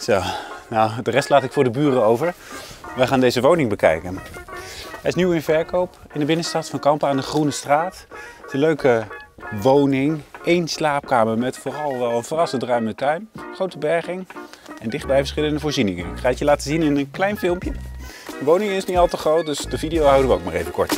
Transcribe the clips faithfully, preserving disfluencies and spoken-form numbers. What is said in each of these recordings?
Zo, nou de rest laat ik voor de buren over. Wij gaan deze woning bekijken. Hij is nieuw in verkoop in de binnenstad van Kampen aan de Groene Straat. Het is een leuke woning. Eén slaapkamer met vooral wel een verrassend ruime tuin. Grote berging en dichtbij verschillende voorzieningen. Ik ga het je laten zien in een klein filmpje. De woning is niet al te groot, dus de video houden we ook maar even kort.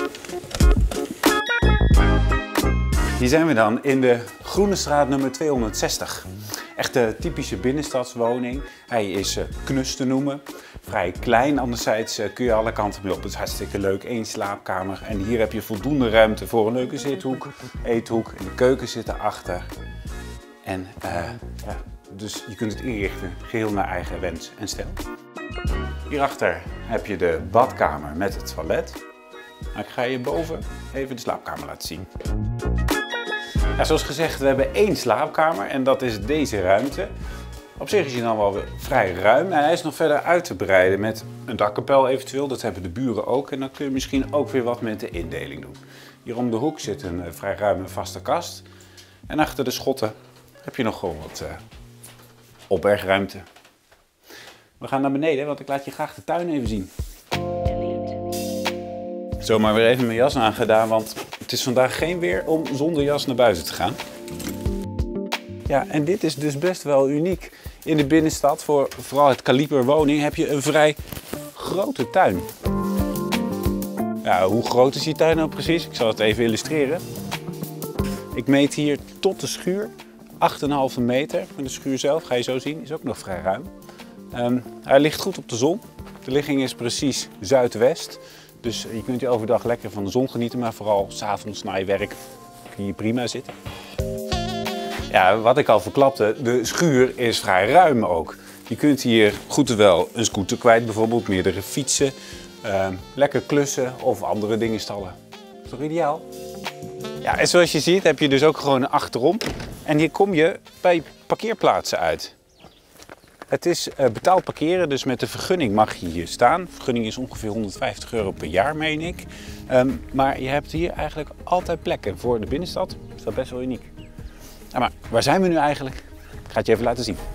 Hier zijn we dan in de Groene Straat nummer tweehonderdzestig. Echt een typische binnenstadswoning. Hij is uh, knus te noemen. Vrij klein, anderzijds uh, kun je alle kanten mee op. Het is hartstikke leuk, één slaapkamer. En hier heb je voldoende ruimte voor een leuke zithoek, eethoek. En de keuken zit erachter. En uh, ja, dus je kunt het inrichten geheel naar eigen wens en stijl. Hierachter heb je de badkamer met het toilet. Nou, ik ga je boven even de slaapkamer laten zien. Ja, zoals gezegd, we hebben één slaapkamer en dat is deze ruimte. Op zich is hij dan wel weer vrij ruim en hij is nog verder uit te breiden met een dakkapel eventueel. Dat hebben de buren ook en dan kun je misschien ook weer wat met de indeling doen. Hier om de hoek zit een uh, vrij ruime vaste kast. En achter de schotten heb je nog gewoon wat uh, opbergruimte. We gaan naar beneden, want ik laat je graag de tuin even zien. Zomaar weer even mijn jas aangedaan, want het is vandaag geen weer om zonder jas naar buiten te gaan. Ja, en dit is dus best wel uniek. In de binnenstad, voor vooral het kaliber woning, heb je een vrij grote tuin. Ja, hoe groot is die tuin nou precies? Ik zal het even illustreren. Ik meet hier tot de schuur acht komma vijf meter. En de schuur zelf, ga je zo zien, is ook nog vrij ruim. Um, hij ligt goed op de zon. De ligging is precies zuidwest. Dus je kunt hier overdag lekker van de zon genieten, maar vooral 's avonds na je werk kun je hier prima zitten. Ja, wat ik al verklapte, de schuur is vrij ruim ook. Je kunt hier goed en wel een scooter kwijt, bijvoorbeeld meerdere fietsen, uh, lekker klussen of andere dingen stallen. Dat is toch ideaal? Ja, en zoals je ziet heb je dus ook gewoon een achterom en hier kom je bij parkeerplaatsen uit. Het is uh, betaald parkeren, dus met de vergunning mag je hier staan. De vergunning is ongeveer honderdvijftig euro per jaar, meen ik. Um, maar je hebt hier eigenlijk altijd plekken voor de binnenstad. Dat is dat best wel uniek. Ja, maar waar zijn we nu eigenlijk? Ik ga het je even laten zien.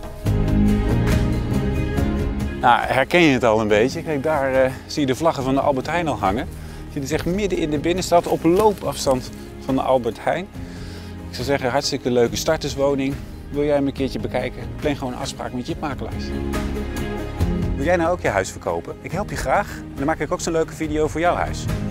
Nou, herken je het al een beetje? Kijk, daar uh, zie je de vlaggen van de Albert Heijn al hangen. Je ziet het echt midden in de binnenstad, op loopafstand van de Albert Heijn. Ik zou zeggen, hartstikke leuke starterswoning. Wil jij hem een keertje bekijken? Plan gewoon een afspraak met je makelaars. Wil jij nou ook je huis verkopen? Ik help je graag. En dan maak ik ook zo'n leuke video voor jouw huis.